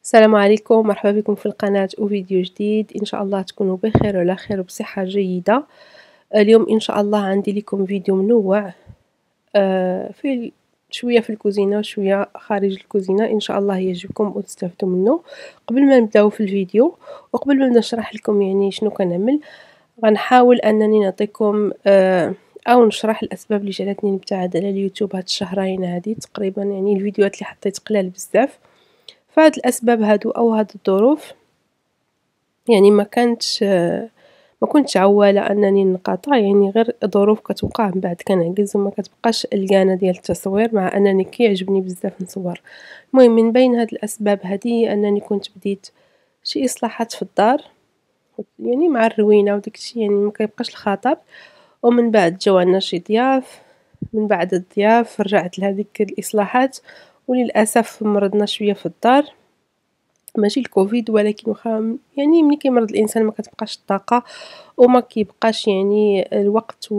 السلام عليكم، مرحبا بكم في القناة وفيديو جديد. إن شاء الله تكونوا بخير وعلى خير وبصحة جيدة. اليوم إن شاء الله عندي لكم فيديو منوع، في شوية في الكوزينة وشوية خارج الكوزينة. إن شاء الله يعجبكم وتستافدوا منه. قبل ما نبداو في الفيديو وقبل ما نشرح لكم يعني شنو كنعمل، غنحاول أنني نعطيكم أو نشرح الأسباب اللي جعلتني نبتعد على اليوتيوب هاد الشهرين هادي تقريبا. يعني الفيديوهات اللي حطيت قلال بزاف، فهاد الأسباب هادو أو هاد الظروف يعني ما كنتش عوالة أنني نقاطع، يعني غير ظروف كتوقع من بعد كنعجز وما كتبقاش القانة ديال التصوير، مع أنني كيعجبني بزاف نصور. المهم من بين هاد الأسباب هادي أنني كنت بديت شي إصلاحات في الدار، يعني مع الروينة وداك الشي، يعني ما كيبقاش الخطر. ومن بعد جاو عنا شي ضياف، من بعد الضياف رجعت لهاديك الإصلاحات، وللأسف مرضنا شوية في الدار. ماشي الكوفيد، ولكن واخا يعني ملي كيمرض الإنسان ما كتبقاش الطاقة وما كيبقاش يعني الوقت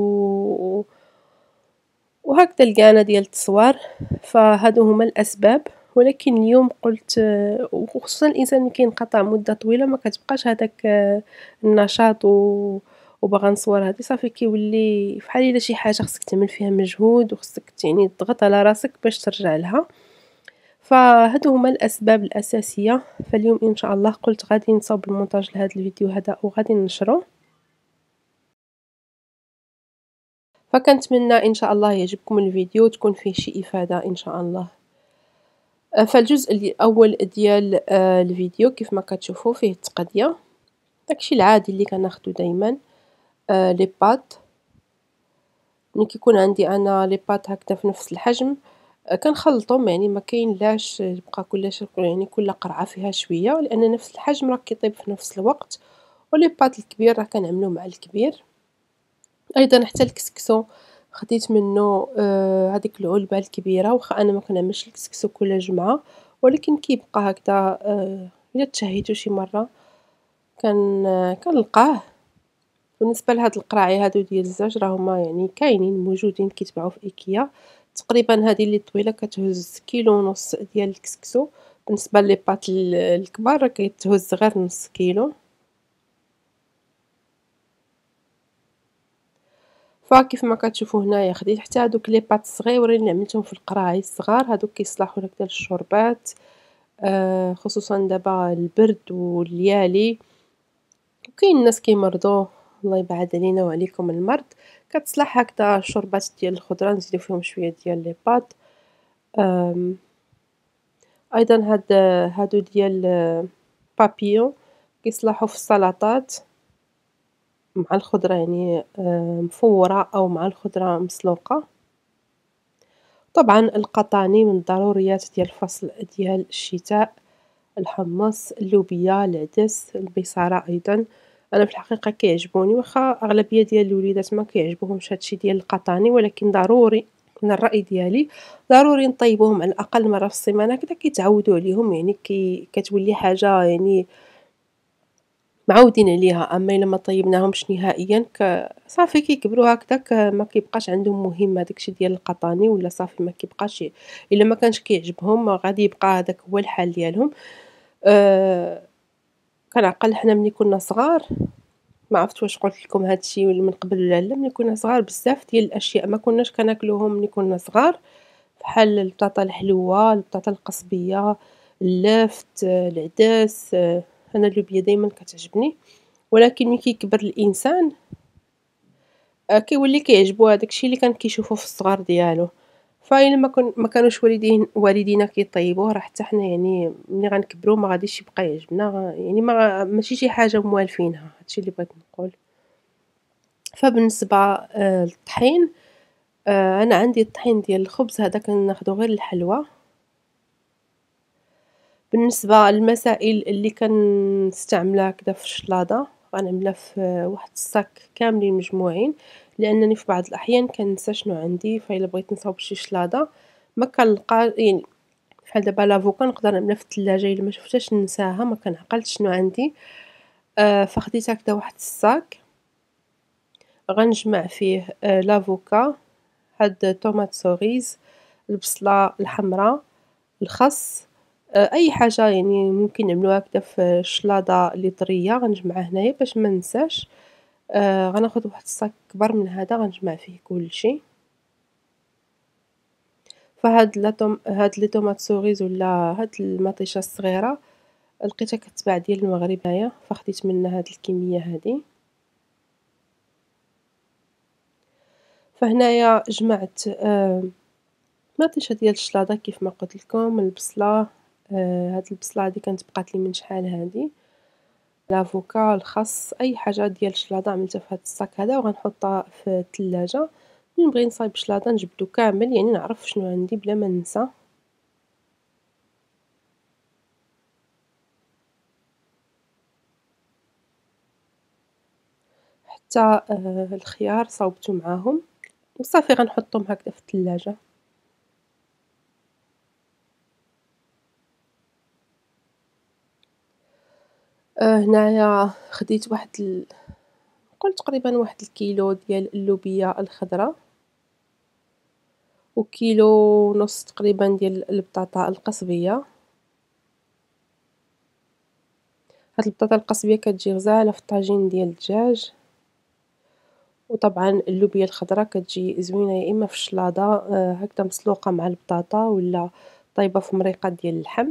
وهكذا القانة ديال التصوير. فهادو هما الأسباب. ولكن اليوم قلت وخصوصا الإنسان ملي كينقطع مدة طويلة ما كتبقاش هداك النشاط وباغا نصور هادي صافي كيولي فحال إلا شي حاجة خصك تعمل فيها مجهود وخصك يعني تضغط على راسك باش ترجع لها. فهادو هما الأسباب الأساسية. فاليوم إن شاء الله قلت غادي نصاوب المونتاج لهذا الفيديو هذا وغادي ننشره، فكنتمنى إن شاء الله يعجبكم الفيديو وتكون فيه شي إفادة إن شاء الله. فالجزء الأول ديال الفيديو كيف ما كتشوفوا فيه التقدية، داكشي العادي اللي كناخدو دايما. لي بات ملي كيكون عندي أنا لي بات هكذا في نفس الحجم، كنخلطهم، يعني ما كاينلاش يبقى كلش يعني كل قرعة فيها شوية، لأن نفس الحجم راه كيطيب في نفس الوقت. ولي بات الكبير راه كنعملو مع الكبير. أيضا حتى الكسكسو خديت منه هاديك العلبة الكبيرة، واخا أنا ما كنعملش الكسكسو كل جمعة، ولكن كيبقى هكذا إلا تشهيتو شي مرة كنلقاه. بالنسبة لهاد القراعي هادو ديال الزاج راه هما يعني كاينين موجودين كيتباعوا في إيكيا. تقريبا هادي اللي طويلة كتهز كيلو ونص ديال الكسكسو، بالنسبة لي بات الكبار راه كتهز غير نص كيلو. فكيف ما كتشوفوا هنايا خديت حتى هادوك لي بات صغيورين اللي عملتهم في القراعي الصغار، هادوك كيصلحوا لك للشوربات، خصوصا دابا البرد والليالي، وكاين الناس كيمرضوا، الله يبعد علينا وعليكم المرض. كتصلح هكذا الشوربات ديال الخضره نزيدو فيهم شويه ديال لي بات. ايضا هادو ديال بابيون كيصلحوا في السلطات مع الخضره، يعني مفوره او مع الخضره مسلوقه. طبعا القطاني من الضروريات ديال الفصل ديال الشتاء، الحمص، اللوبيا، العدس، البصارة أيضا. أنا في الحقيقة كيعجبوني، واخا أغلبية ديال الوليدات ما كيعجبوهمش هادشي ديال القطاني، ولكن ضروري من الرأي ديالي ضروري نطيبوهم على الأقل مرة في السيمانة، هكذا كيتعودوا عليهم، يعني كتولي حاجة يعني معودين عليها. أما إلا ما طيبناهمش نهائيا صافي كيكبروا هكذاك، ما كيبقاش عندهم مهمة داكشي ديال القطاني، ولا صافي ما كيبقاش إلا ما كانش كيعجبهم غادي يبقى هذاك هو الحال ديالهم. آآ كنعقل حنا ملي كنا صغار، ما عرفت واش قلت لكم هذا الشيء من قبل ولا لا، ملي كنا صغار بزاف ديال الأشياء ما كناش كناكلوهم ملي كنا صغار، بحال البطاطا الحلوة، البطاطا القصبية، اللفت، العدس. أنا اللوبيا دايمًا كتعجبني، ولكن ملي كيكبر الإنسان كيولي كيعجبو هداك الشيء اللي كان كيشوفه في الصغر ديالو. فإلا ما كانوش والدينا كيطيبوه، راه حتى حنا يعني ملي غنكبروا ما غاديش يبقى يعجبنا، يعني ماشي شي حاجة موالفينها، هادشي اللي بغيت نقول. فبالنسبة للطحين، أنا عندي الطحين ديال الخبز هذا كناخدو غير الحلوى. بالنسبة للمسائل اللي كنستعملها هكذا في الشلاضة، غنعملها في واحد الصاك كاملين مجموعين، لأنني في بعض الأحيان كننسى شنو عندي، فإلا بغيت نصاوب شي شلاضة ما كنلقى، يعني بحال دابا لافوكا نقدر نعملها في الثلاجة، إلا ما شفتهاش ننساها ما كنعقلش شنو عندي. فخديت هكذا واحد الصاك غنجمع فيه لافوكا، هاد طوماط سوريز، البصلة الحمراء، الخس، أي حاجة يعني ممكن نعملوها هكدا في شلاضة اللي طرية غنجمعها هنايا باش ما ننساش. غناخد واحد الصاك كبر من هذا غنجمع فيه كلشي. فهاد هاد لي طوماط سوريز ولا هاد المطيشة الصغيرة لقيتها كتباع ديال المغرب هنايا، فخديت منها هاد الكمية هادي. فهنايا جمعت مطيشة ديال الشلاضة كيف ما قلت لكم، البصلة، هاد البصلة هادي كانت بقات لي من شحال هادي، لافوكا، الخس، أي حاجة ديال الشلاضة عملتها في هاد الصاك هذا وغنحطها في الثلاجة. ملي نبغي نصايب شلاضة نجبدو كامل، يعني نعرف شنو عندي بلا ما ننسى. حتى الخيار صاوبتو معاهم وصافي غنحطهم هكذا في الثلاجة. هنايا خديت واحد نقول تقريبا واحد الكيلو ديال اللوبيا الخضرا، وكيلو ونص تقريبا ديال البطاطا القصبية. هاد البطاطا القصبية كتجي غزالة في الطاجين ديال الدجاج، وطبعا اللوبيا الخضرا كتجي زوينة يا إما في الشلاضة هكذا مسلوقة مع البطاطا، ولا طايبة في مريقة ديال اللحم.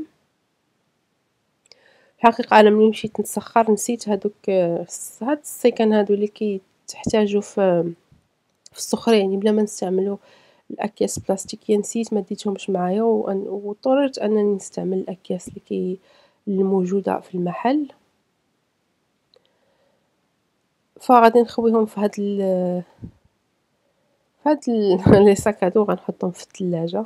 الحقيقة أنا ملي مشيت نتسخر نسيت هادوك هاد السيكان هادو اللي كيتحتاجو في السخرة، يعني بلا ما نستعملو الأكياس البلاستيكية، نسيت ما ديتهمش معايا واضطررت أنني نستعمل الأكياس اللي موجودة في المحل. فغادي نخويهم في لي صاك هادو وغنحطهم في الثلاجة.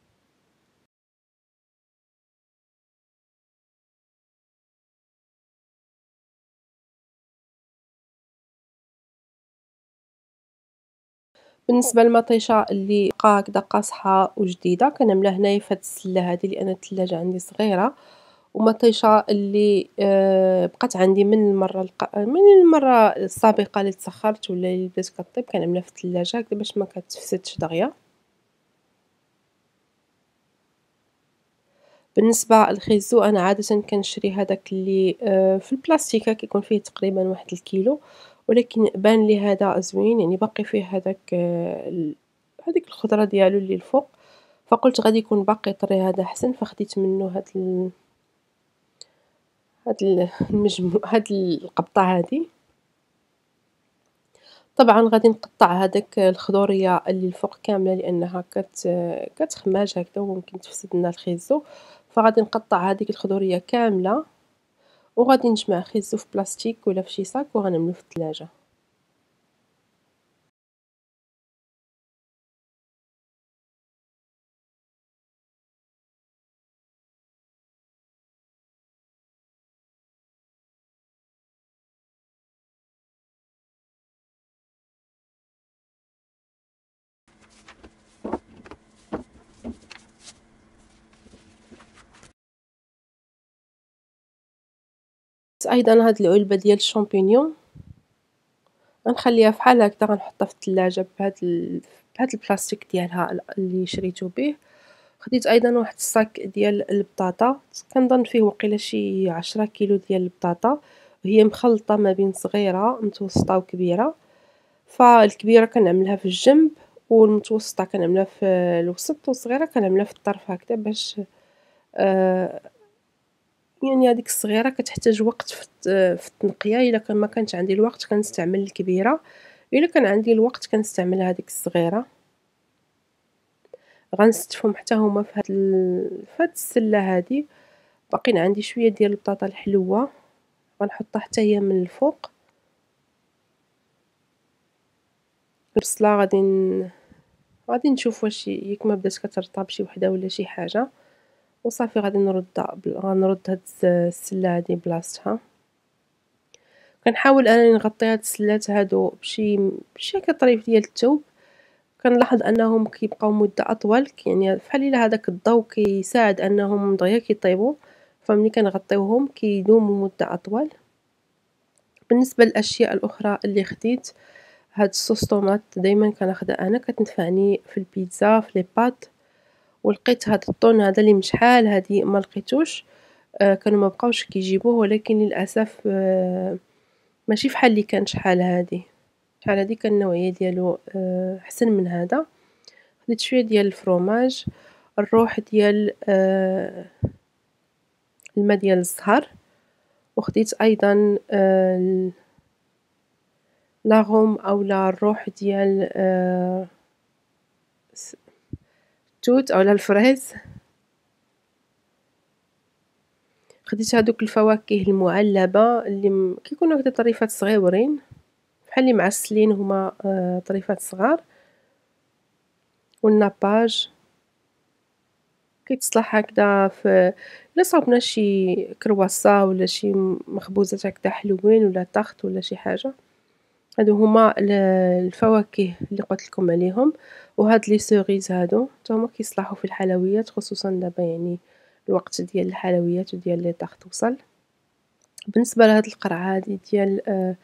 بالنسبة للمطيشة اللي بقا هكذا قاصحة وجديدة كنعملها هنايا في هاد السلة هادي، لأن الثلاجة عندي صغيرة. ومطيشة اللي بقات عندي من المرة السابقة اللي تسخرت ولا اللي بدات كطيب كنعملها في الثلاجة هكذا باش ما كتفسدش دغيا. بالنسبة للخيزو أنا عادةً كنشري هذاك اللي في البلاستيكة كيكون فيه تقريبًا واحد الكيلو، ولكن بان لي هذا زوين، يعني باقي فيه هذاك هاذيك الخضرة ديالو اللي الفوق، فقُلت غادي يكون باقي طري هذا أحسن، فخديت منه هاد القبطة هادي. طبعًا غادي نقطّع هاداك الخضورية اللي الفوق كاملة لأنها كتخماج هكذا وممكن تفسد لنا الخيزو، فغادي نقطّع هاديك الخضورية كاملة وغادي نجمع خيزو في بلاستيك ولا في شي صاك وغنعملو في الثلاجة. أيضًا هاد العلبة ديال الشامبينيون غنخليها فحال هكذا، غنحطها في الثلاجة بهاد البلاستيك ديالها اللي شريتو به. خديت أيضًا واحد الصاك ديال البطاطا، كنظن فيه وقيلة شي 10 كيلو ديال البطاطا، وهي مخلطة ما بين صغيرة متوسطة وكبيرة. فالكبيرة كنعملها في الجنب، والمتوسطة كنعملها في الوسط، والصغيرة كنعملها في الطرف هكذا باش آآ يعني هذيك الصغيرة كتحتاج وقت في التنقية. إلا كان ما كانش عندي الوقت كنستعمل الكبيرة، إلا كان عندي الوقت كنستعمل هذيك الصغيرة. غنستفهم حتى هما في هاد السلة هادي. باقيين عندي شوية ديال البطاطا الحلوة غنحطها حتى هي من الفوق. البصلة غادي نشوف واش ياك ما بدات كترطب شي وحدة ولا شي حاجة، وصافي غنرد هاد السلة هادي بلاصتها. كنحاول أنني نغطي هاد السلات هادو بشي هكا طريف ديال الثوب. كنلاحظ أنهم كيبقاو مدة أطول، يعني بحال إلا هذاك الضو كيساعد أنهم دغيا كيطيبوا، فملي كنغطيوهم كيدوموا مدة أطول. بالنسبة للأشياء الأخرى اللي خديت، هاد الصوص طوماط دايمًا كناخدها أنا، كتنفعني في البيتزا، في لي بات، ولقيت هاد الطون هذا اللي مشحال هادي ما لقيتوش، كانوا ما بقاوش كيجيبوه، ولكن للأسف ماشي فحال اللي كان شحال هادي، شحال هادي كان النوعية ديالو أحسن من هذا. خديت شوية ديال الفرomاج، الروح ديال الما ديال الزهر، وخديت أيضًا لاغوم أولا الروح ديال التوت أولا الفريز. خديت هادوك الفواكه المعلبة اللي كيكونوا هكدا طريفات صغيورين بحال اللي معسلين هُما طريفات صغار، والناباج كيتصلح هكدا إلا صاوبنا شي كرواسون ولا شي مخبوزات هكدا حلوين ولا تارت ولا شي حاجة، هادو هُما الفواكه اللي قُلت لكم عليهم، وهاد لي سيريز هادو حتى هُما كيصلحوا في الحلويات خصوصًا دابا يعني الوقت ديال الحلويات وديال لي طارت وصل. بالنسبة لهاد القرعة هادي ديال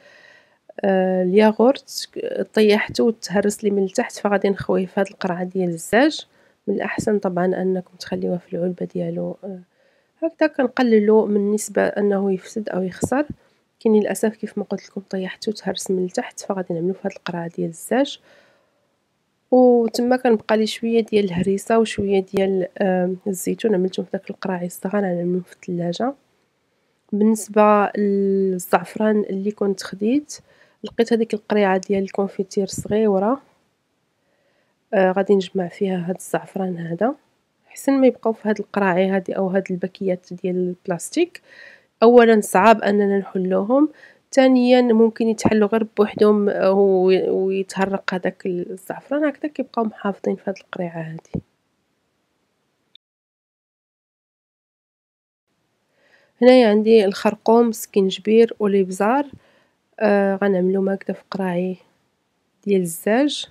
الياغورت طيّحتو وتهرس لي من التحت، فغادي نخويه في هاد القرعة ديال الزاج. من الأحسن طبعًا أنكم تخليوه في العلبة ديالو هكدا كنقللو من نسبة أنه يفسد أو يخسر، لكن للأسف كيف ما قلت لكم طيّحتو وتهرس من التحت، فغادي نعملو في هاد القرعة ديال الزاج. وتما كنبقى لي شوية ديال الهريسة وشوية ديال الزيتون عملتهم في داك القراعي الصغار غنعملهم في الثلاجة. بالنسبة للزعفران اللي كنت خديت، لقيت هاديك القريعة ديال الكونفيتير صغيورة، غادي نجمع فيها هاد الزعفران هذا، أحسن ما يبقاو في هاد القراعي هادي أو هاد الباكيات ديال البلاستيك. أولًا صعاب أننا نحلوهم، ثانيًا ممكن يتحلوا غير بوحدهم ويتهرق هداك الزعفران، هكذا كيبقاو محافظين في هاد القريعة هادي. هنايا عندي الخرقوم، السكينجبير والإبزار، غنعملهم هكذا في قراعي ديال الزاج.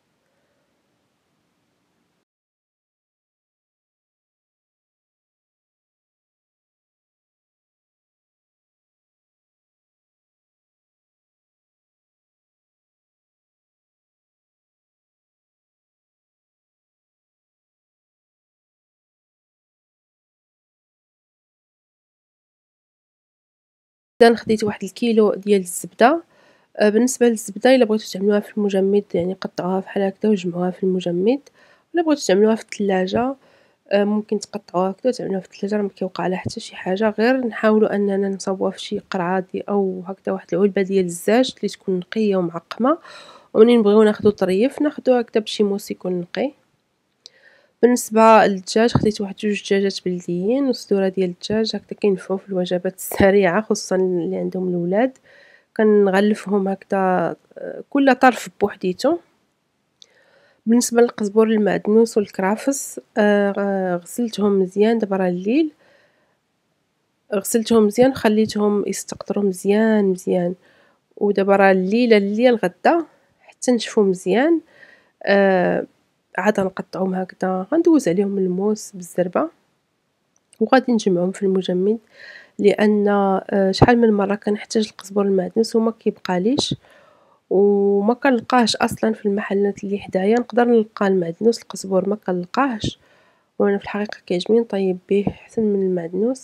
إذًا خديت واحد الكيلو ديال الزبدة. بالنسبة للزبدة إلا بغيتو تعملوها في المجمد يعني قطعوها بحال هكدا وجمعوها في المجمد، وإلا بغيتو تعملوها في الثلاجة ممكن تقطعوها هكدا وتعملوها في الثلاجة راه ما كيوقع لها حتى شي حاجة، غير نحاولو أننا نصاوبوها في شي قرعة أو هكدا واحد العلبة ديال الزاج اللي تكون نقية ومعقمة، ومنين نبغيو ناخدو طريف ناخدو هكدا بشي موس يكون نقي. بالنسبة للدجاج خديت واحد 2 دجاجات بلديين وصدورة ديال الدجاج هكدا كينفعو في الوجبات السريعة خصوصًا اللي عندهم الولاد، كنغلفهم هكدا كل طرف بوحديتو. بالنسبة للقزبور المعدنوس والكرافس غسلتهم مزيان دابا راه الليل، غسلتهم مزيان وخليتهم يستقطروا مزيان، مزيان، ودابا راه الليل الغدا حتى نشفوا مزيان. عاد غنقطعوهم هكدا غندوز عليهم الموس بالزربة وغادي نجمعهم في المجمد، لأن شحال من مرة كنحتاج القزبور المعدنوس وما كيبقاليش، وما كنلقاهش أصلًا في المحلات اللي حدايا، نقدر نلقى المعدنوس القزبور ما كنلقاهش، وأنا في الحقيقة كيعجبني نطيب به أحسن من المعدنوس.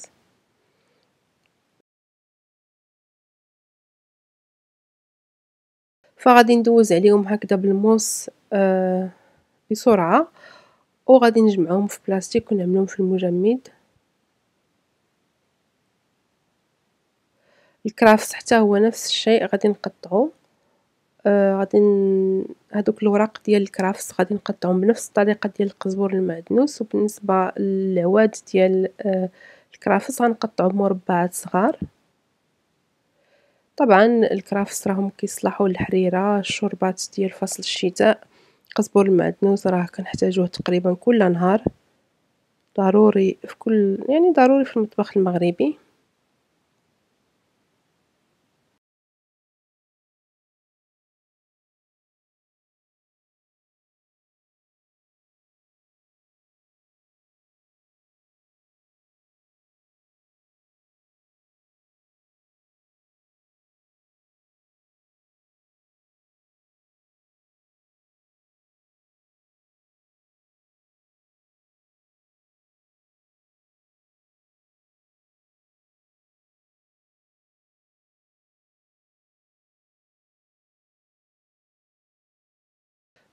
فغادي ندوز عليهم هكدا بالموس بسرعة، وغادي نجمعهم في بلاستيك ونعملهم في المجمد. الكرافس حتى هو نفس الشيء غادي نقطعو، غادي هادوك الوراق ديال الكرافس غادي نقطعهم بنفس الطريقة ديال القزبور المعدنوس، وبالنسبة للعواد ديال الكرافس غنقطعو مربعات صغار. طبعًا الكرافس راهم كيصلحوا للحريرة، الشوربات ديال فصل الشتاء، القزبور المعدنوس راه كنحتاجوه تقريبا كل نهار، ضروري في يعني ضروري في المطبخ المغربي.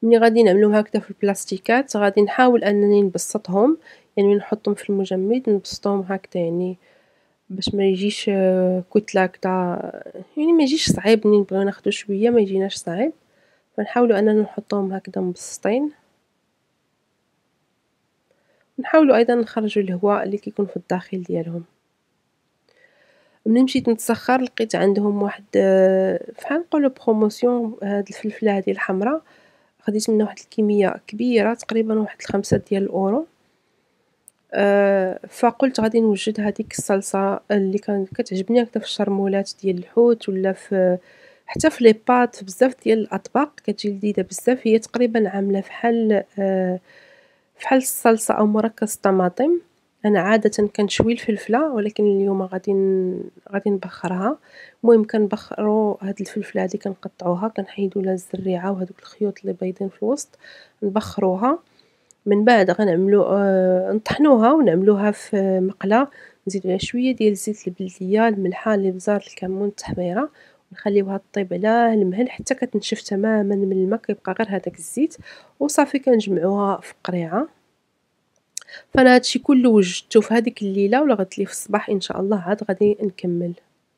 ملي غادي نعملوهم هكذا في البلاستيكات غادي نحاول أنني نبسطهم، يعني نحطهم في المجمد نبسطهم هكذا يعني باش ما يجيش كتلة هكذا، يعني ما يجيش صعيب ملي نبغيو ناخدو شوية ما يجيناش صعيب، فنحاولوا أننا نحطوهم هكذا مبسطين، نحاولوا أيضًا نخرجوا الهواء اللي كيكون في الداخل ديالهم. ملي مشيت نتسخر لقيت عندهم واحد بحال نقولوا بروموسيون هاد الفلفلة هادي الحمرا، خديت منها واحد الكمية كبيرة تقريبًا واحد 5 ديال الأورو، فقُلت غادي نوجد هاديك الصلصة اللي كتعجبني هكذا في الشرمولات ديال الحوت ولا حتى في لي بات بزاف ديال الأطباق كتجي لذيذة بزاف، هي تقريبًا عاملة فحال الصلصة أو مركز الطماطم. أنا عادةً كنشوي الفلفلة ولكن اليوم غادي نبخّرها، المهم كنبخّرو هاد الفلفلة هادي كنقطعوها كنحيدو لها الزريعة وهادوك الخيوط اللي بايضين في الوسط، نبخّروها، من بعد غنعملو نطحنوها ونعملوها في مقلة، نزيدو ليها شوية ديال زيت البلدية، الملحة، الإبزار، الكمون، التحميرة، ونخليوها طيب على المهل حتى كتنشف تمامًا من الماء كيبقى غير هداك الزيت، وصافي كنجمعوها في قريعة. فأنا هادشي كلّه وجدته في هاديك الليلة ولغد لي في الصباح إن شاء الله عاد غادي نكمّل،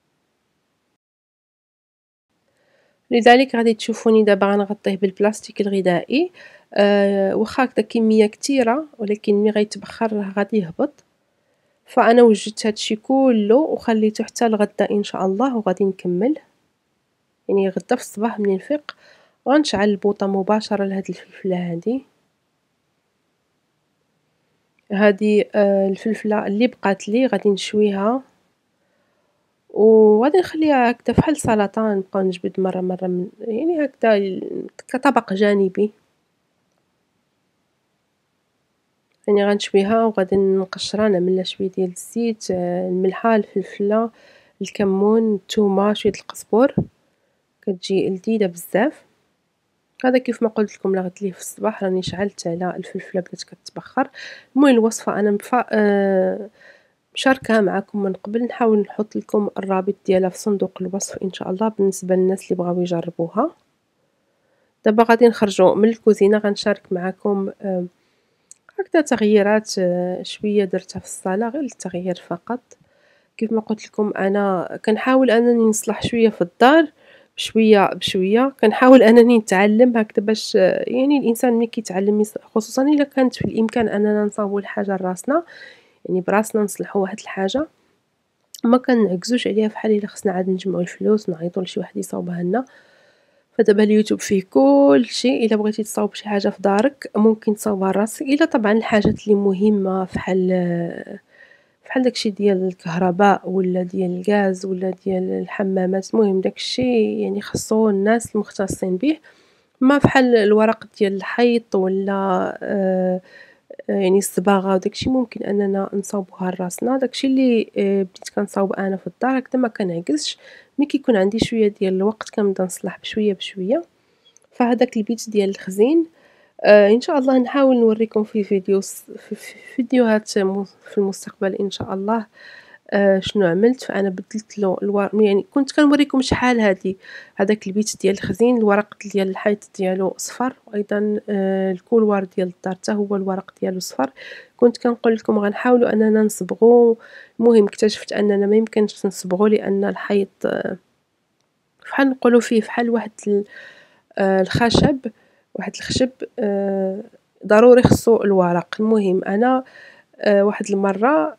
لذلك غادي تشوفوني دابا غنغطيه بالبلاستيك الغذائي، واخا هكدا كمية كتيرة ولكن ملي غيتبخر راه غادي يهبط، فأنا وجدت هادشي كلّه وخليته حتى الغدا إن شاء الله وغادي نكمّل، يعني غدا في الصباح ملي نفيق غنشعل البوطة مباشرة لهاد الفلفلة هادي. هادي الفلفلة اللي بقات لي غادي نشويها وغادي نخليها هكذا فحال سلطة نبقاو نجبد مرة يعني هكذا كطبق جانبي، يعني غنشويها وغادي نقشرها نعمل لها شوية ديال الزيت، الملحة، الفلفلة، الكمون، التومة، شوية القزبور، كتجي لذيذة بزاف. هذا كيف ما قلت لكم لغد ليه في الصباح راني شعلت على الفلفلة بدات كتبخر، المهم الوصفة أنا مشاركاها معاكم من قبل، نحاول نحط لكم الرابط ديالها في صندوق الوصف إن شاء الله بالنسبة للناس اللي بغاو يجربوها. دابا غادي نخرجوا من الكوزينة غنشارك معاكم هكذا تغييرات شوية درتها في الصالة غير للتغيير فقط، كيف ما قلت لكم أنا كنحاول أنني نصلح شوية في الدار بشوية بشوية، كنحاول أنني نتعلم هكذا باش يعني الإنسان ملي كيتعلم خصوصًا إلا كانت في الإمكان أننا نصاوبوا الحاجة لراسنا، يعني براسنا نصلحوا واحد الحاجة ما كنعكزوش عليها فحال إلا خصنا عاد نجمعوا الفلوس نعيطوا لشي واحد يصاوبها لنا، فدابا اليوتيوب فيه كلشي، إلا بغيتي تصاوب شي حاجة في دارك ممكن تصاوبها لراسك، إلا طبعًا الحاجات اللي مهمة فحال داكشي ديال الكهرباء ولا ديال الغاز ولا ديال الحمامات، المهم داكشي يعني خاصو الناس المختصين به، أما فحال الورق ديال الحيط ولا يعني الصباغة وداكشي ممكن أننا نصاوبوها لراسنا، داكشي اللي بديت كنصاوب أنا في الدار هكذا ما كنعكزش، ملي كيكون عندي شوية ديال الوقت كنبدا نصلح بشوية بشوية، فهداك البيت ديال الخزين إن شاء الله نحاول نوريكم في في فيديوهات في المستقبل إن شاء الله شنو عملت، فأنا بدلت له يعني كنت كنوريكم شحال هداك البيت ديال الخزين الورق ديال الحيط ديالو صفر، وأيضًا الكولوار ديال الدار حتى هو الورق ديالو صفر، كنت كنقول لكم غنحاولوا أننا نصبغوا، المهم اكتشفت أننا ما يمكنش نصبغوا لأن الحيط فحال نقولوا فيه فحال واحد الخشب واحد الخشب ضروري خصو الورق، المهم أنا واحد المرة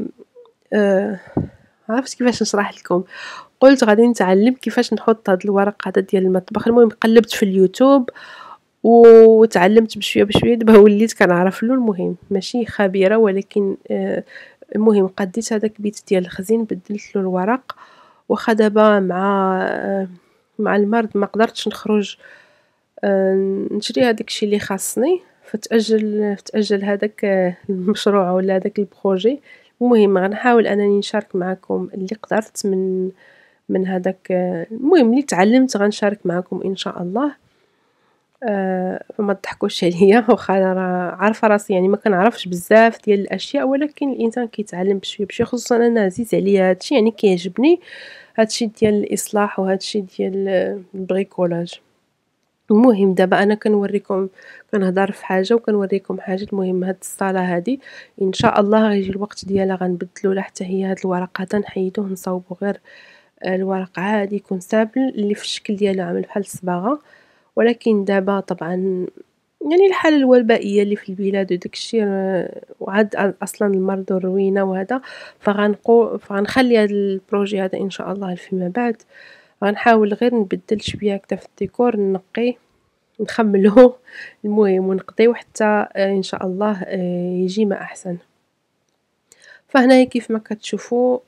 ما عرفتش كيفاش نشرح لكم، قُلت غادي نتعلم كيفاش نحط هاد الورق هذا ديال المطبخ، المهم قلّبت في اليوتيوب وتعلمت بشوية بشوية، دابا وليت كنعرف له، المهم ماشي خبيرة ولكن المهم قديت هذاك البيت ديال الخزين بدلت له الورق، واخا دابا مع المرض ما قدرتش نخرج نشري هاداك الشي اللي خاصني، فتأجل هذاك المشروع ولا هذاك البروجي، المهم غنحاول أنني نشارك معاكم اللي قدرت من هذاك المهم اللي تعلمت غنشارك معاكم إن شاء الله، فما تضحكوش عليَّ واخا أنا راه عارفة راسي يعني ما كنعرفش بزاف ديال الأشياء، ولكن الإنسان كيتعلم بشوية بشوية، خصوصًا أنا عزيز عليَّ هاد الشي يعني كيعجبني هاد الشي ديال الإصلاح وهاد الشي ديال البريكولاج. المهم دابا أنا كنوريكم، كنهضر في حاجة وكنوريكم حاجة. المهم هاد الصالة هادي إن شاء الله غيجي الوقت ديالها غنبدلو لها حتى هي. هاد الورق هذا نحيدوه نصاوبو غير الورق عادي يكون سامبل اللي في الشكل ديالو عامل بحال الصباغة. ولكن دابا طبعا يعني الحالة الوبائية اللي في البلاد وداك الشيء وعاد أصلا المرض والروينة وهذا، فغنخلي هاد البروجي هذا إن شاء الله فيما بعد. غنحاول غير نبدل شوية هكدا في الديكور، نقي نخملو المهم ونقضيو حتى إن شاء الله يجي ما أحسن. فهنايا كيف ما كتشوفوا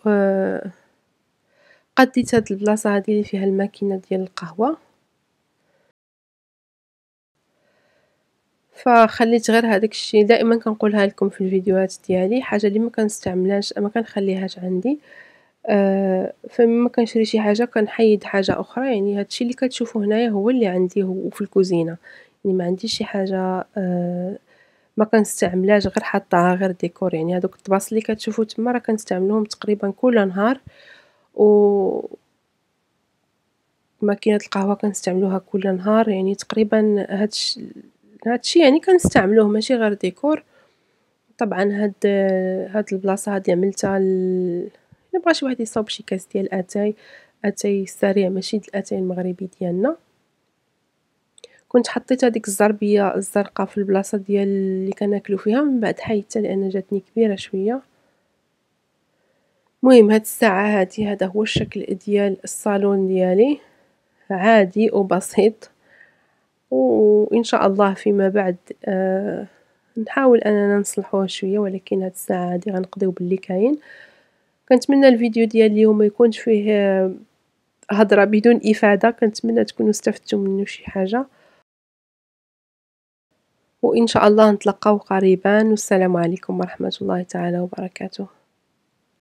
قديت هاد البلاصة هادي اللي فيها الماكينة ديال القهوة، فخليت غير هذاك الشيء. دائما كنقولها لكم في الفيديوهات ديالي، حاجة اللي ما كنستعملهاش ما كنخليهاش عندي. فمما كنشري شي حاجة كنحيد حاجة أخرى. يعني هاد الشيء اللي كتشوفوا هنايا هو اللي عندي وفي الكوزينة. يعني ما عنديش شي حاجة ما كنستعملهاش، غير حاطاها غير ديكور. يعني هادوك الطباس اللي كتشوفوا تما راه كنستعملوهم تقريبا كل نهار، و ماكينة القهوة كنستعملوها كل نهار. يعني تقريبا هادشي يعني كنستعملوه ماشي غير ديكور. طبعا هاد البلاصة هادي عملتها إلا بغى شي واحد يصاوب شي كاس ديال اتاي سريع، ماشي الاتاي المغربي ديالنا. كنت حطيت هذيك الزربية الزرقاء في البلاصة ديال اللي كناكلو فيها، من بعد حيدتها لأن جاتني كبيرة شوية. المهم هاد الساعة هادي هذا هو الشكل ديال الصالون ديالي، عادي وبسيط. وإن شاء الله فيما بعد نحاول أننا نصلحوه شوية، ولكن هاد الساعة هادي غنقضيو باللي كاين. كنتمنى الفيديو ديال اليوم ما يكونش فيه هضرة بدون إفادة. كنتمنى تكونوا استفدتوا منه شي حاجة، وإن شاء الله نتلاقاو قريبا. والسلام عليكم ورحمة الله تعالى وبركاته.